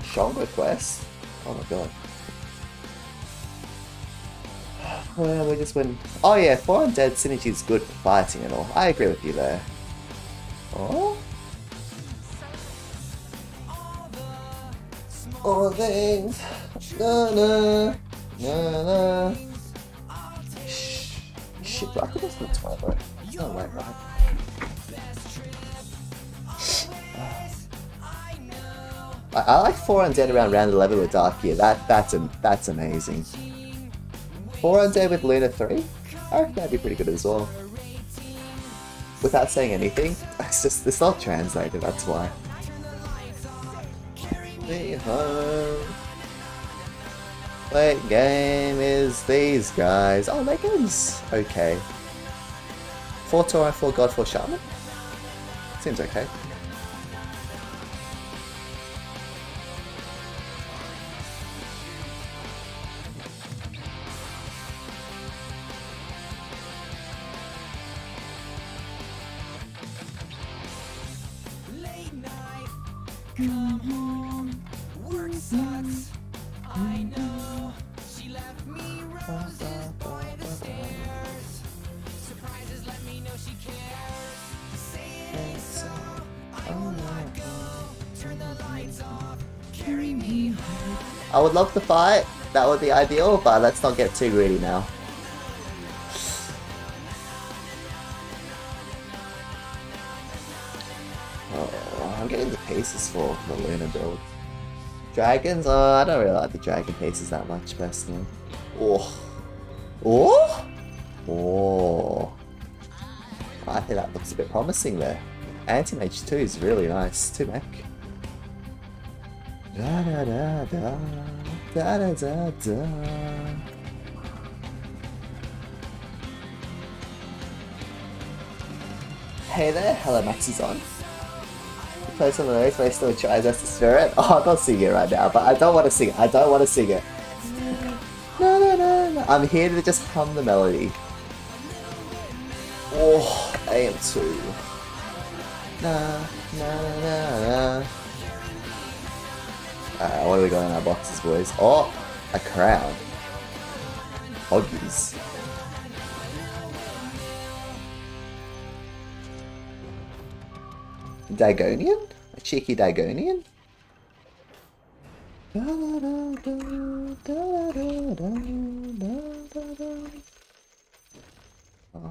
Shongo quest? Oh my god. Well, we just went... Oh yeah, 4 Undead synergy is good for fighting and all. I agree with you there. Oh? All things... Na na... Na na... Shit, I could just do Twilight. Oh, right, right. I like 4 Undead around round 11 with Dark Gear. That's amazing. 4 Undead with Luna 3? I reckon that'd be pretty good as well. Without saying anything, it's not translated, that's why. Me home. Late game is these guys. Oh, late game's okay. 4 Tauren, 4 God, 4 Shaman? Seems okay. Work sucks. I know. She left me roses by the stairs. Surprises let me know she cares. Say it so. I will not go. Turn the lights off. Carry me home. I would love to fight. That would be ideal, but let's not get too greedy now. I'm getting the pieces for the Luna build. Dragons? Oh, I don't really like the dragon pieces that much, personally. Oh. Oh? Oh. I think that looks a bit promising there. Anti-Mage 2 is really nice. 2 mech. Da da da da. Da da da da. Hey there, hello Maxis on. Play some of those, but I still tries as the spirit. Oh, I'm not singing it right now, but I don't want to sing it. I don't want to sing it. No, no, no, no. I'm here to just hum the melody. Oh, AM2. Na, na, na, na. Alright, what do we got in our boxes, boys? Oh, a crown. Hoggies. Dagonian? A cheeky Dagonian? Oh.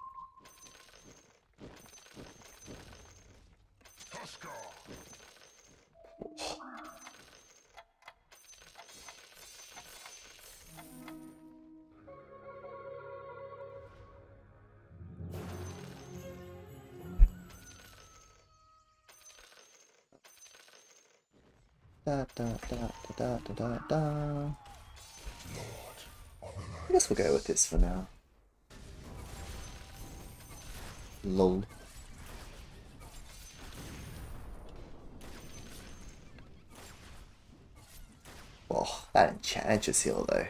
Da da da da da da da. I guess we'll go with this for now. Lol. Oh, that Enchantress heal though.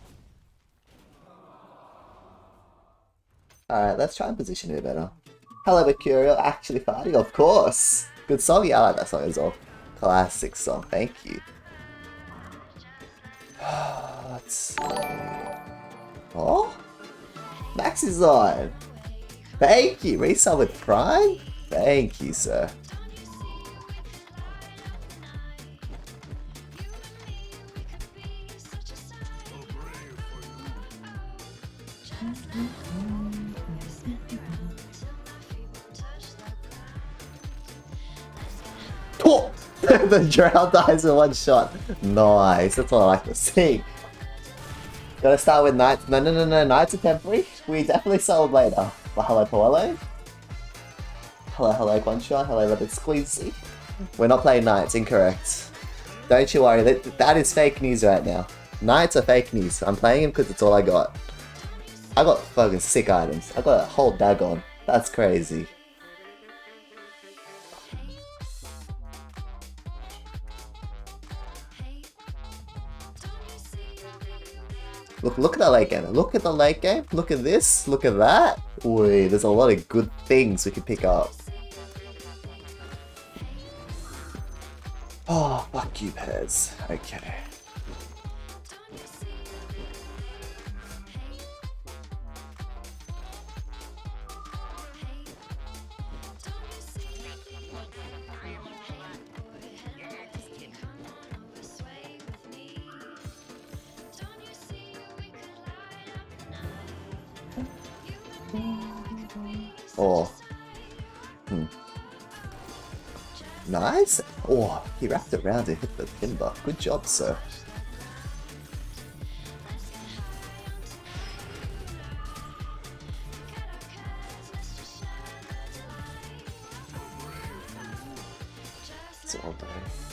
Alright, let's try and position it better. Hello Mercurial, actually fighting, of course! Good song, yeah, I like that song as well. Classic song, thank you. Let's see. Oh? Max is on! Thank you! Resell with Prime? Thank you, sir. Oh! The drow dies in one shot. Nice, that's what I like to see. Gotta start with Knights. No, no, no, no, Knights are temporary. We definitely sold later. Well, hello, Paulo. Hello, hello, Quanshot. Hello, Rabbit Squeezy. We're not playing Knights, incorrect. Don't you worry, that is fake news right now. Knights are fake news. I'm playing them because it's all I got. I got fucking sick items. I got a whole Dagon. That's crazy. Look at the late game. Look at the late game. Look at this. Look at that. Wait, there's a lot of good things we can pick up. Oh, fuck you, Pez. Okay. Oh. Nice. Oh, he wrapped it around and hit the timber. Good job, sir. It's all day.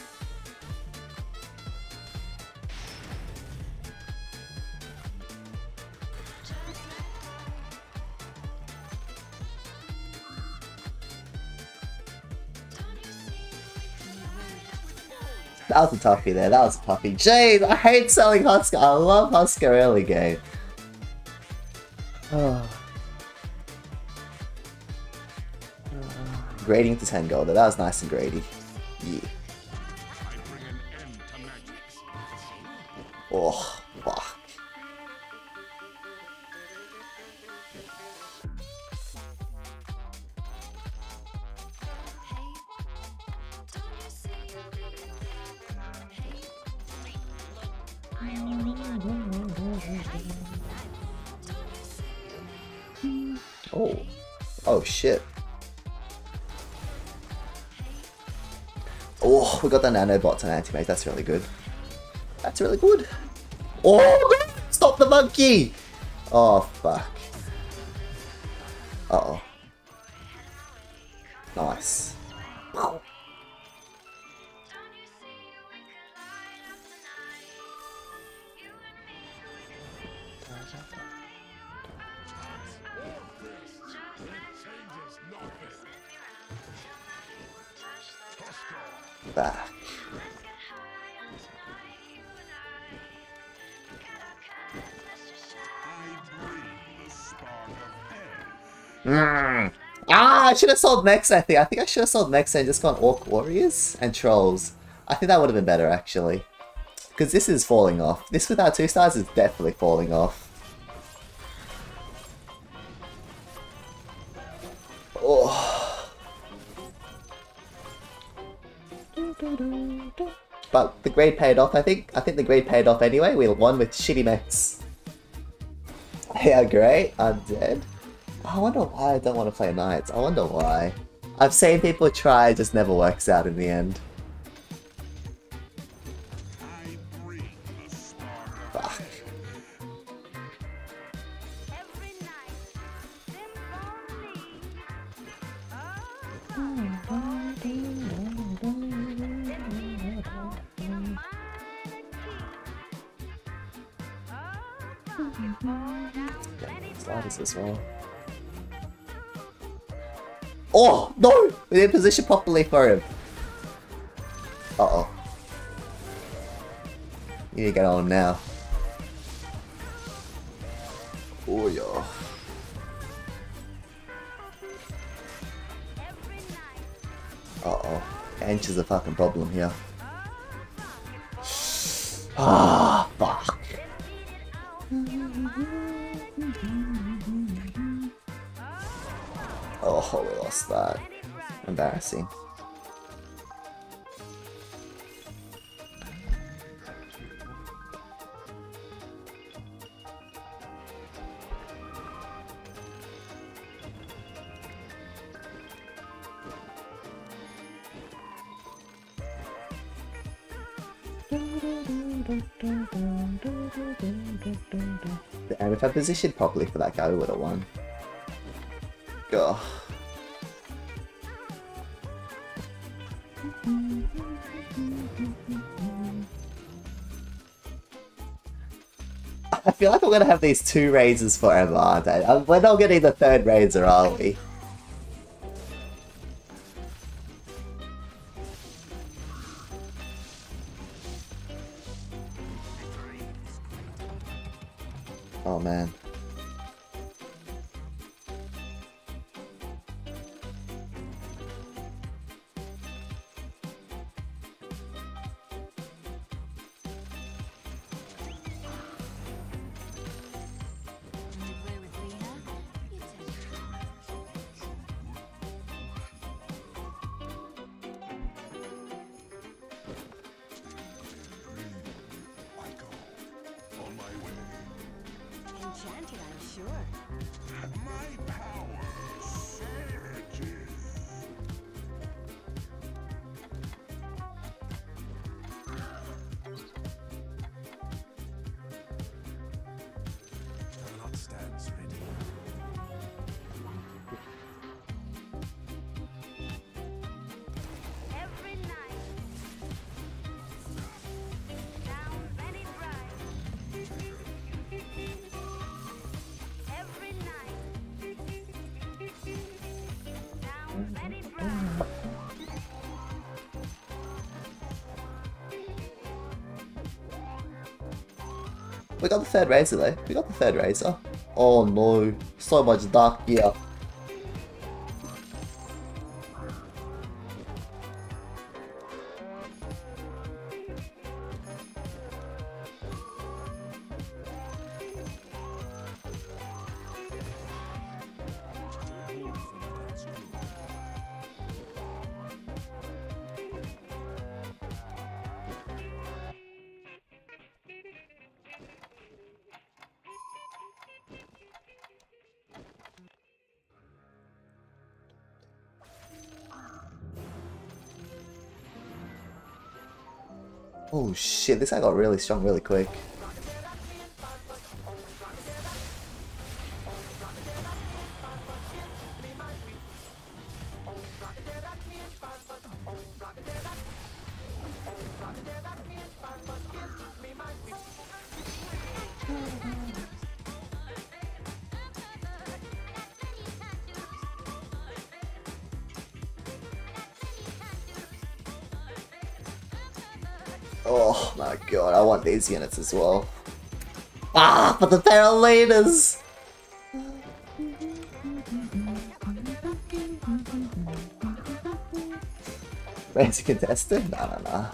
That was a toughie there, that was a toughie. Jeez, I hate selling Husker. I love Husker early game. Oh. Grading to 10 gold, that was nice and grady. Yeah. Oh, fuck. Oh. Oh shit. Oh, we got the nanobots and anti-mage. That's really good. That's really good. Oh, stop the monkey! Oh, fuck. Uh-oh. Nice. Back. Ah, I should have sold Nex, I think. I think I should have sold Nex and just gone Orc Warriors and Trolls. I think that would have been better, actually. Because this is falling off. This without 2 stars is definitely falling off. Oh. But the grade paid off, I think. I think the grade paid off anyway. We won with shitty mechs. Yeah, great. I'm dead. I wonder why I don't want to play Knights. I wonder why. I've seen people try, it just never works out in the end. Fuck. Starters as well. Oh no! We didn't position properly for him. Uh-oh. You need to get on now. Oh yeah. Uh-oh. Ench is a fucking problem here. Ah, fuck. Oh, we lost that. Embarrassing. And if I positioned properly for that guy, we would have won. Go. I feel like we're gonna have these 2 Razors forever, aren't I? We're not getting the 3rd Razor, are we? Oh man. enchanted, I'm sure. My power surges. Camelot stands ready. Every night, down very bright. Every night, down very bright. We got the third razor though. We got the third razor. Oh no, so much dark gear. Oh shit, this guy got really strong really quick. Oh my god, I want these units as well. Ah, but the Paraleters! Fancy contestant? Nah.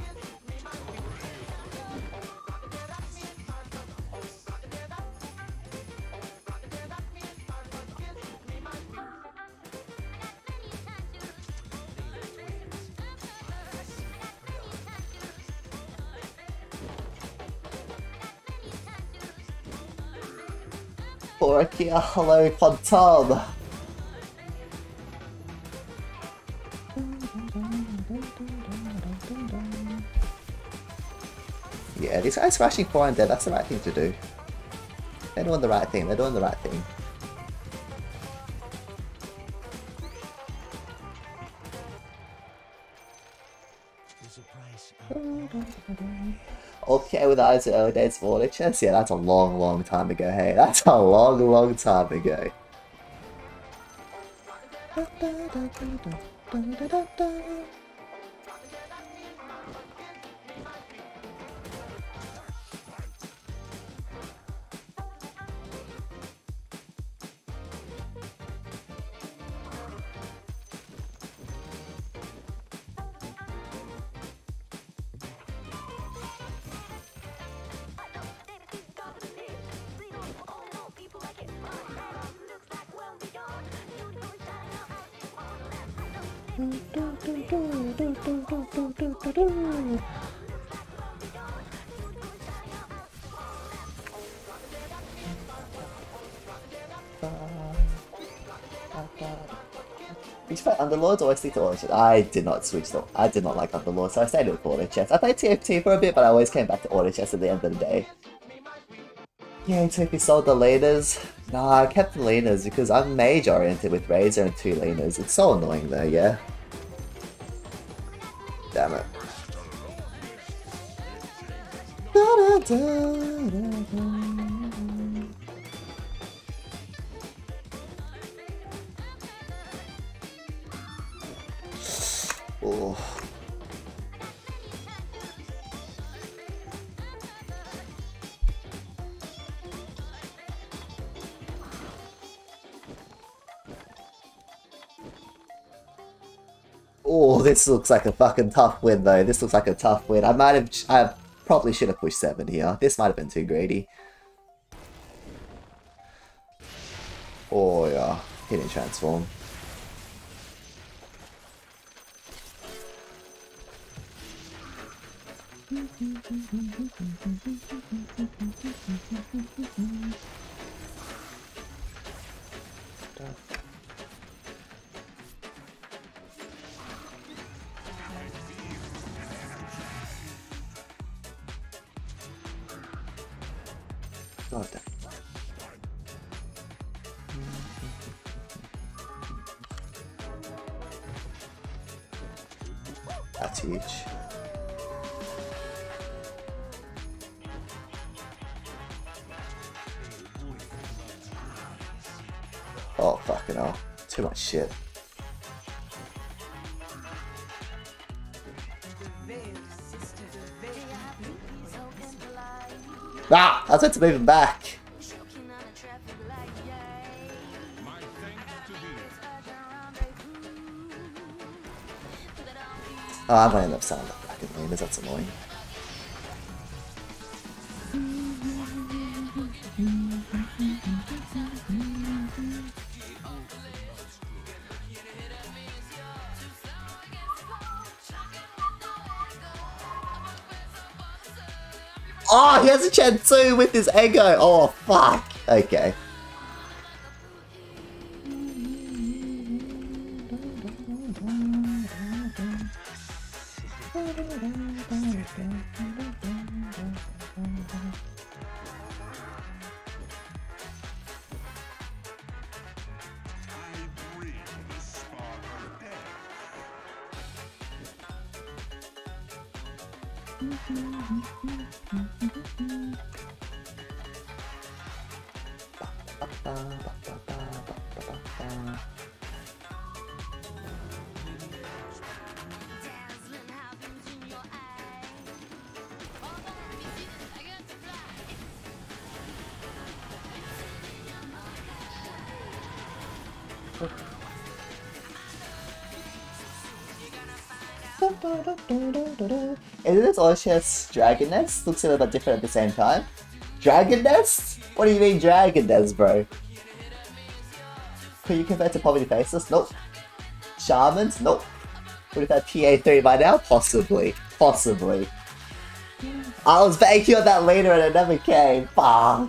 Kia, hello, Quantum. Yeah, these guys smashing 4 undead, that's the right thing to do. They're doing the right thing, they're doing the right thing. Okay, with the eyes of early days for chess, yeah, that's a long time ago, hey, that's a long time ago. Did you play Underlords or I stick to Order Chess? I did not switch though. I did not like Underlords, so I stayed with Order Chess. I played TFT for a bit, but I always came back to Order Chess at the end of the day. Yeah, so if you sold the leaders. Nah, I kept the leaders because I'm mage oriented with Razor and 2 leaners. It's so annoying though, yeah. Damn it. Oh. Oh, this looks like a fucking tough win though. This looks like a tough win. I probably should have pushed 7 here. This might have been too greedy. Oh yeah, he didn't transform. God damn. That's huge. Oh, fucking hell. Too much shit. Ah! I was meant to move him back. My thanks to thee. Oh, I'm gonna end up selling the fucking lemurs, that's annoying. Oh, he has a chance too with his ego. Oh, fuck. Okay. I bring the spark of death. Isn't this Orchestra's Dragon Nest? Looks a little bit different at the same time. Dragon Nest? What do you mean Dragon Nest, bro? Could you compare to Poverty Faceless? Nope. Shamans? Nope. Would have had PA3 by now? Possibly. Possibly. I was banking on that later and it never came. Fuck.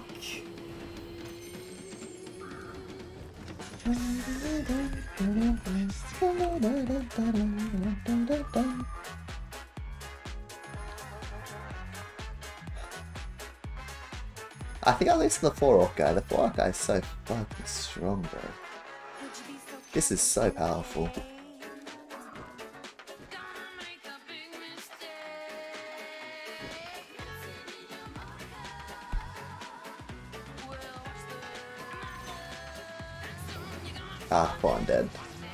I think I'll listen to the 4-Orc guy. The 4-Orc guy is so fucking strong, bro. This is so powerful. Ah, poor undead.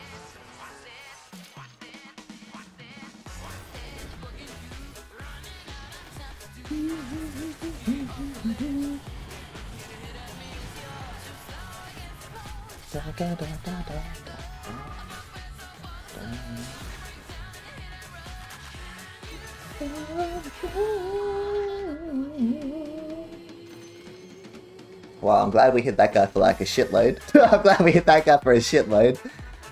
Wow, I'm glad we hit that guy for like a shitload. I'm glad we hit that guy for a shitload.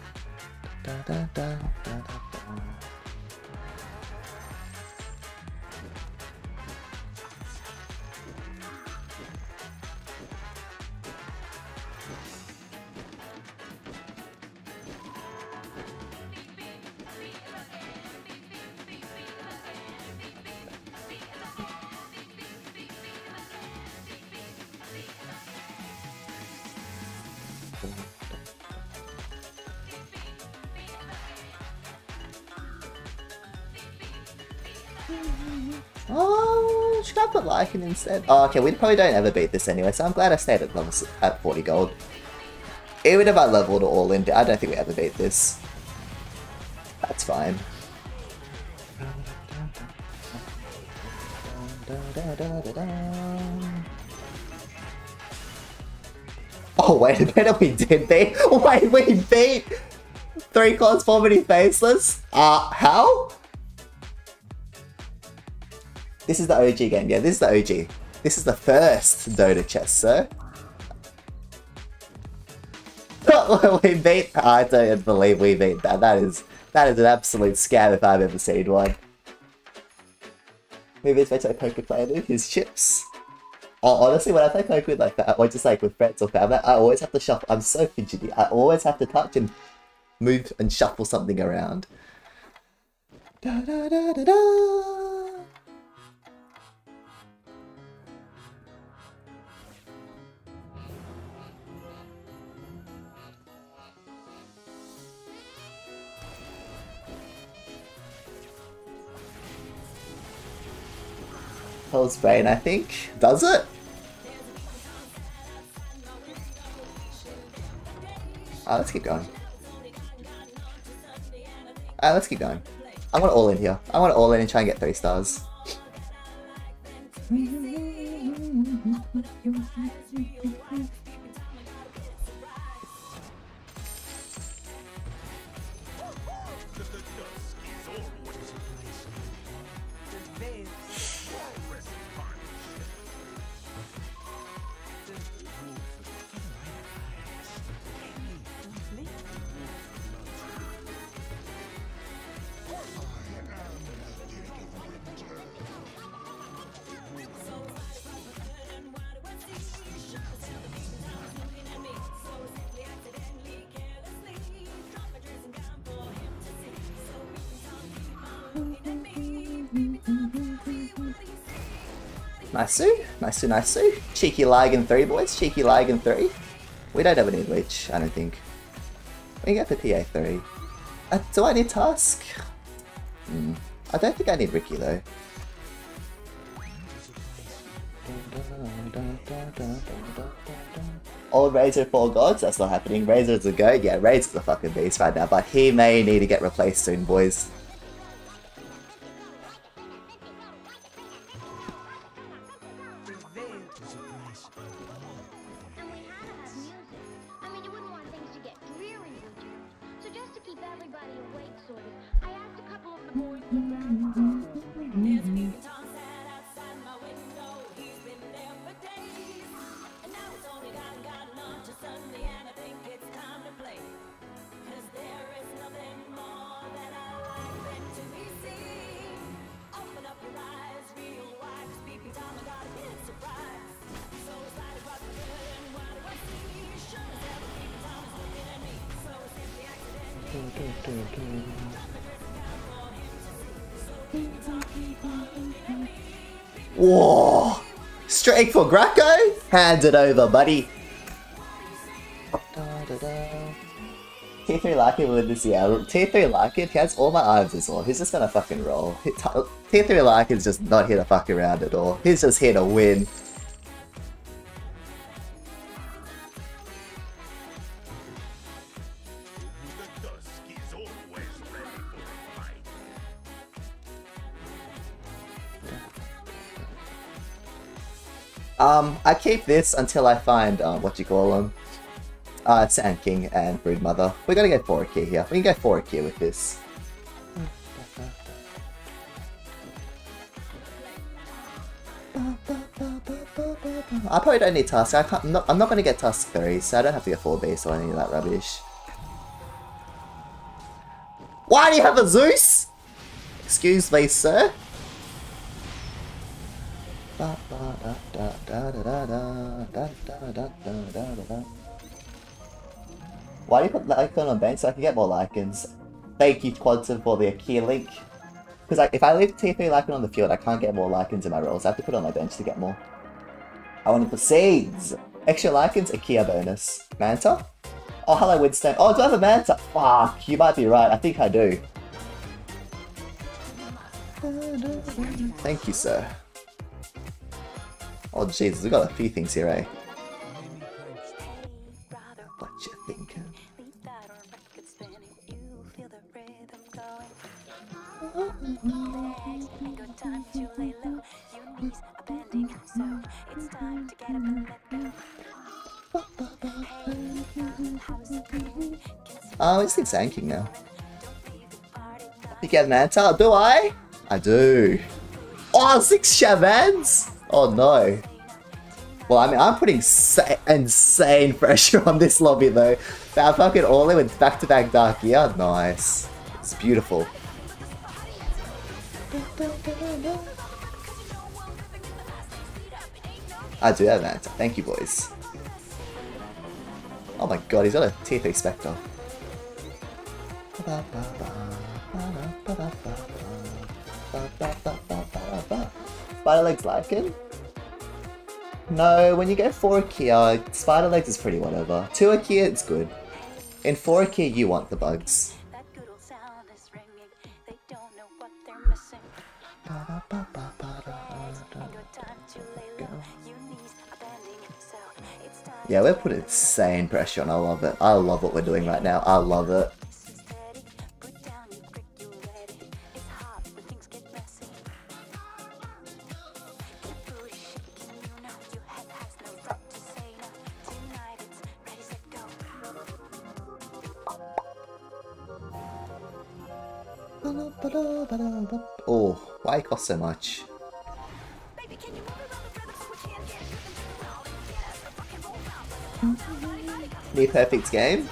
Oh, should I put Lycan instead? Oh, okay, we probably don't ever beat this anyway, so I'm glad I stayed at level at 40 gold. Even if I leveled all in, I don't think we ever beat this. That's fine. Oh, wait a minute, we did beat? Wait, we beat 3 claws, 4 many faceless? How? This is the OG game, yeah, this is the OG. This is the first Dota chest, sir. We beat, I don't believe we beat that. That is an absolute scam if I've ever seen one. Maybe it's better to poker player with his chips. Oh, honestly, when I play poker with like that, or just like with friends or family, I always have to shuffle. I'm so fidgety. I always have to touch and move and shuffle something around. Da, da, da, da, da. Hell's Bane, I think. Does it? Let's keep going. Let's keep going. I want all in here. I want all in and try and get 3 stars. Nice. Cheeky Lycan 3, boys. Cheeky Lycan 3. We don't ever need Witch, I don't think. We get the PA3. Do I need Tusk? I don't think I need Ricky, though. Old Razor 4 gods? That's not happening. Razor's a goat? Yeah, Razor's a fucking beast right now, but he may need to get replaced soon, boys. And we had to have music. I mean, you wouldn't want things to get dreary, would you? So just to keep everybody awake, sort of, I asked a couple of the boys to There's a beeping Tom sat outside my window. He's been there for days. And now it's only gotten on to Sunday, and I think it's time to play. 'Cause there is nothing more that I like than to be seen. Open up your eyes, real wide. 'Cause beeping Tom, I got a big surprise. So I slide across the hood, and what do I see? Sure as hell, beeping Tom is looking at me. So it's simply accidentally. Whoa! Straight for Greco? Hand it over, buddy. T3 Lycan with this, yeah. T3 Lycan, he has all my items as well. He's just gonna fucking roll. T3 Lycan's just not here to fuck around at all. He's just here to win. The dusk is always ready for a fight. I keep this until I find, what you call them? Sand King and Broodmother. We're gonna go 4 key here. We can go 4 key with this. I probably don't need Tusk. I'm not gonna get Tusk 3, so I don't have to get 4 base or any of that rubbish. Why do you have a Zeus? Excuse me, sir. Why do you put Lycan on bench so I can get more Lycans? Thank you, Quantum, for the Akia link. Because if I leave T3 Lycan on the field, I can't get more Lycans in my rolls. I have to put it on my bench to get more. I want to put Seeds! Extra Lycans, Akia bonus. Manta? Oh, hello, Winston. Oh, do I have a Manta? Fuck, you might be right. I think I do. Thank you, sir. Oh, Jesus, we got a few things here, eh? What you thinking? Oh, I just think Sand King now. You get Manta? Do I? I do. Oh, 6 Shamans? Oh no. Well, I mean, I'm putting insane pressure on this lobby though. That fucking all in with back-to-back Dark Gear. Nice. It's beautiful. I do have that. Thank you, boys. Oh my god, he's got a tier 3 Spectre. Spider Legs Lycan? No, when you go 4 Akia, Spider Legs is pretty whatever. 2 Akia, it's good. In 4 Akia, you want the bugs. Yeah, we're putting insane pressure on. I love it. I love what we're doing right now. I love it. Oh, why it cost so much? Near perfect game?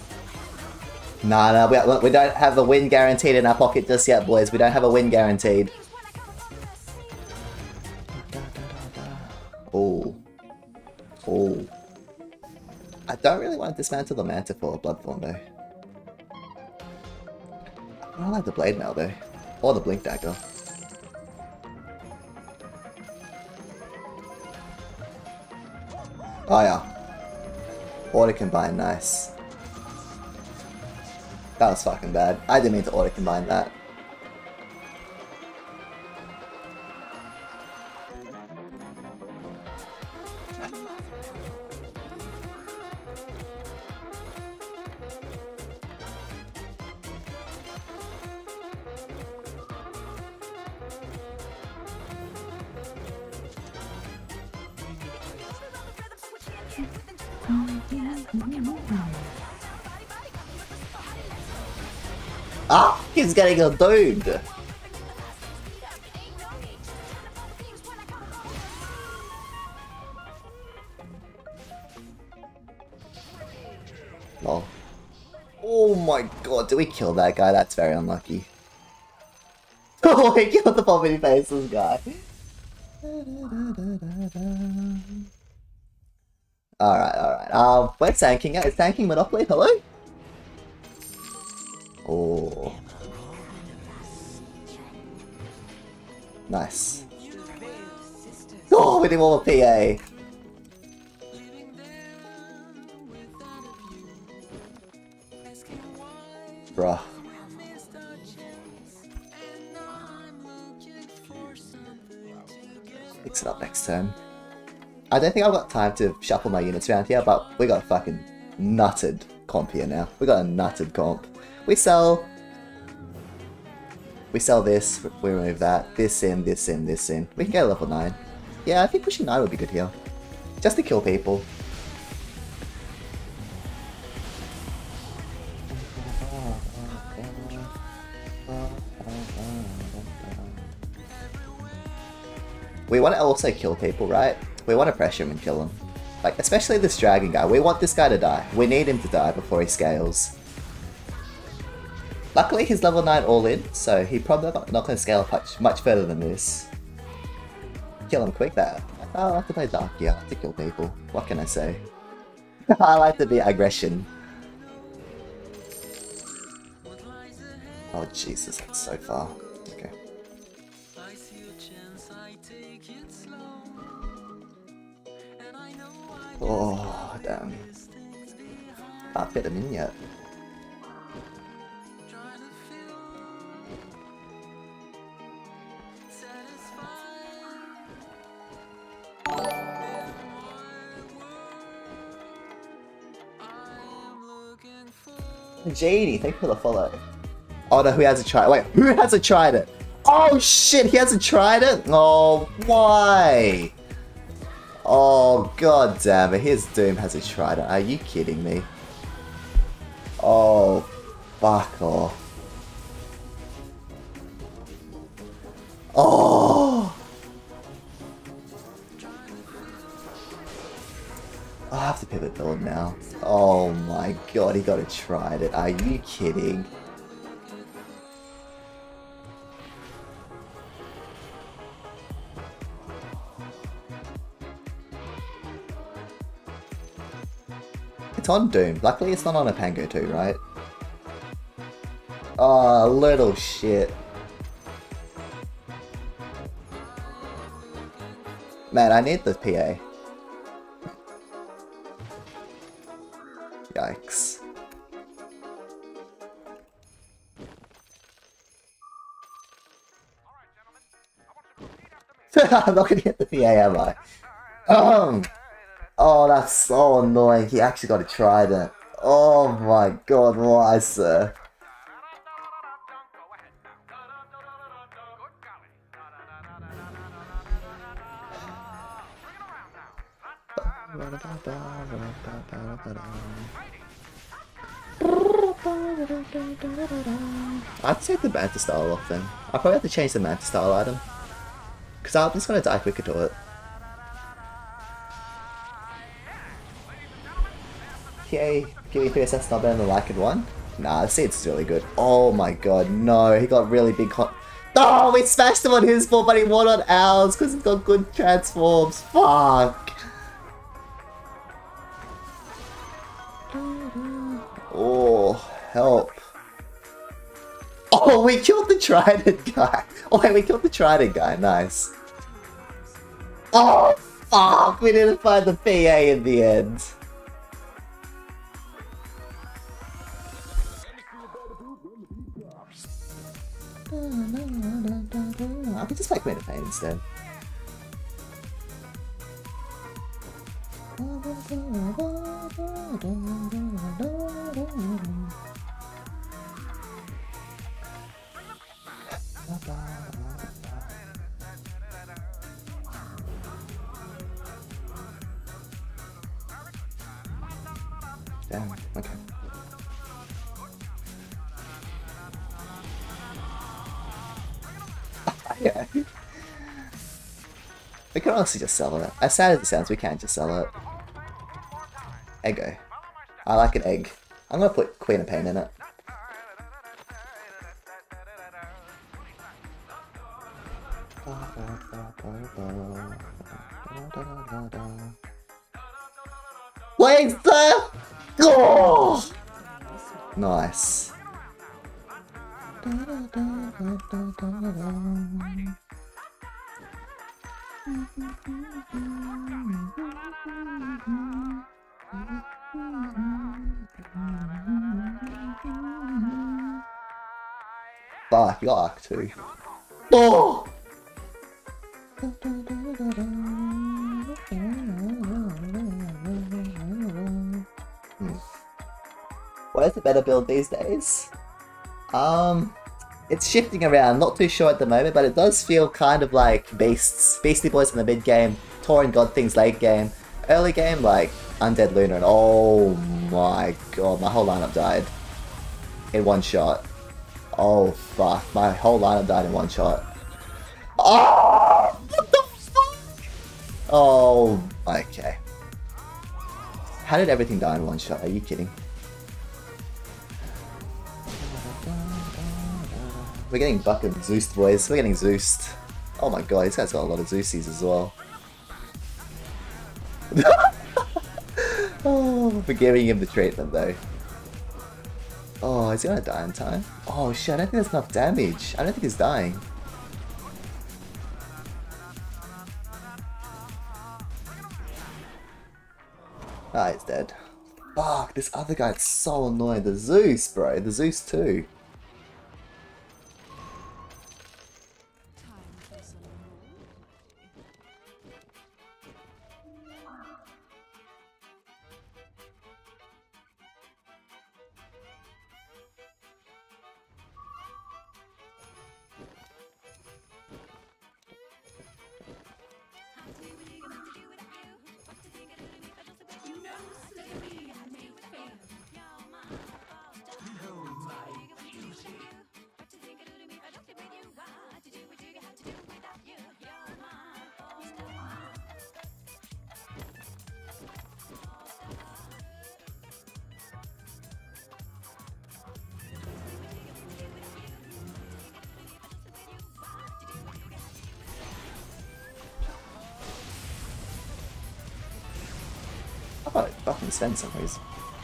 Nah, we don't have a win guaranteed in our pocket just yet, boys. We don't have a win guaranteed. Oh. Oh. I don't really want to dismantle the Manta for a Bloodthorn, though. I don't like the Blade Mail, though. Or the Blink Dagger. Oh, yeah. Auto combine, nice. That was fucking bad. I didn't mean to auto combine that. Ah! He's getting a dude! Lol. Oh my god, did we kill that guy? That's very unlucky. Oh, we killed the Poppy Faces guy. Alright. We're tanking it. It's tanking Monopoly, hello? Oh. Nice. Oh, we did all the PA. Bruh. Fix it up next turn. I don't think I've got time to shuffle my units around here, but we got a fucking nutted comp here now. We got a nutted comp. We sell this, we remove that, this in. We can get a level 9. Yeah, I think pushing 9 would be good here. Just to kill people. We want to also kill people, right? We want to pressure him and kill him. Like, especially this dragon guy. We want this guy to die. We need him to die before he scales. Luckily, he's level 9 all in, so he's probably not going to scale much further than this. Kill him quick there. I like to play Dark, yeah, I like to kill people. What can I say? I like to be aggression. Oh Jesus, that's so far. Okay. Oh, damn. Can't fit him in yet. Janie, thank you for the follow. Oh no, who hasn't tried it? Wait, who hasn't tried it? Oh shit, he hasn't tried it? Oh, why? Oh god damn it, his Doom hasn't tried it. Are you kidding me? Oh, fuck off. Oh! I have to pivot build now. Oh my god, he got it tried it. Are you kidding? It's on Doom. Luckily it's not on a Pango 2, right? Oh, little shit. Man, I need the PA. Yikes. I'm not gonna get the PA, am I? Oh, that's so annoying. He actually got a trident. Oh my god, why, sir? I'd take the Manta style off then. I'll probably have to change the Manta style item. Because I'm just gonna die quicker to it. Okay, giving 3SS not better than the Lycan one? Nah, the Seed's really good. Oh my god, no, he got really big Oh, we smashed him on his ball, but he won on ours because he's got good transforms. Fuck. Oh, help. Oh, we killed the Trident guy. Oh, wait, we killed the Trident guy. Nice. Oh, fuck. We didn't find the PA in the end. I could just play Queen of Pain instead. Damn, okay. Yeah. We can honestly just sell it. As sad as it sounds, we can just sell it. Eggo. I like an egg. I'm gonna put Queen of Pain in it. Wait, sir! Oh! Nice. Fuck, you got Arc 2. Oh! What is the better build these days? It's shifting around, not too sure at the moment, but it does feel kind of like Beastie Boys in the mid game, Tauren God Things late game, early game like Undead Luna, and oh my god, my whole lineup died in one shot. Oh fuck, my whole lineup died in one shot. Oh, what the fuck? Oh, okay. How did everything die in one shot? Are you kidding? We're getting bucket Zeused, boys. We're getting Zeused. Oh my god, this guy's got a lot of Zeusies as well. Oh, for giving him the treatment though. Oh, is he gonna die in time? Oh shit, I don't think there's enough damage. I don't think he's dying. Ah, he's dead. Fuck, this other guy's so annoying. The Zeus, bro. The Zeus too. Oh, it fucking Sven some reason.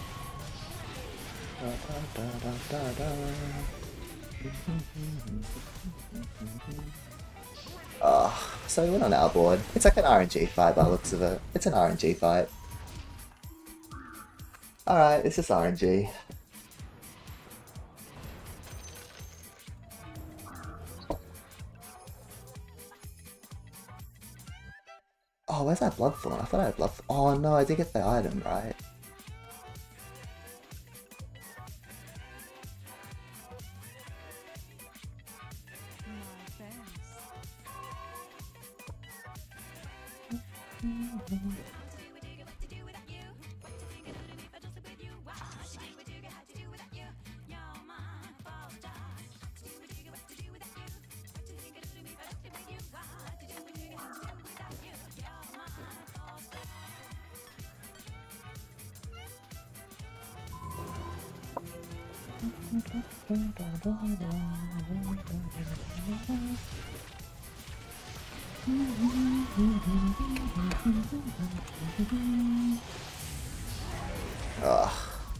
Oh, so we went on our board. It's like an RNG fight by the looks of it. It's an RNG fight. Alright, it's just RNG. Oh, where's that Bloodthorn? I thought I had Bloodthorn. Oh no, I did get the item, right? Ugh.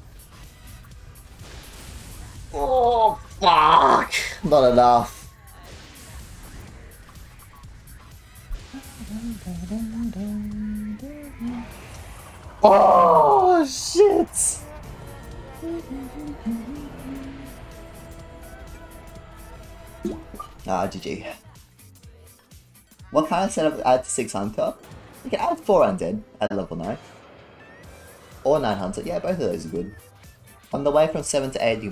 Oh, fuck! Not enough. Oh, shit! Ah, GG. What kind of setup add to 6 Hunter? You can add 4 Undead at level 9. Or 9 Hunter. Yeah, both of those are good. On the way from 7 to 8, you